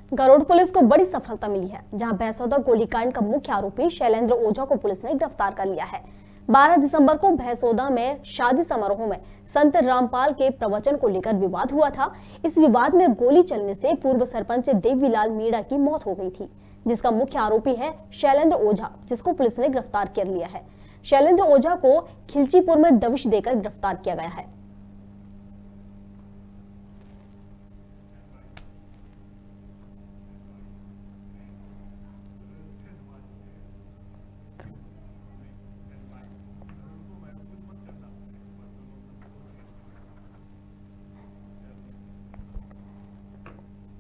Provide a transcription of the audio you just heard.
Garuda police को बड़ी सफलता मिली है, जहां भैंसौदा गोलीकांड का मुख्य आरोपी शैलेंद्र ओझा को पुलिस ने गिरफ्तार कर लिया है। 12 दिसंबर को भैंसौदा में शादी समारोह में संत रामपाल के प्रवचन को लेकर विवाद हुआ था। इस विवाद में गोली चलने से पूर्व सरपंच देवीलाल मीणा की मौत हो गई थी, जिसका मुख्य आरोपी है शैलेंद्र ओझा, जिसको पुलिस ने गिरफ्तार कर लिया है। शैलेंद्र ओझा को खिलचीपुर में दबिश देकर गिरफ्तार किया गया है।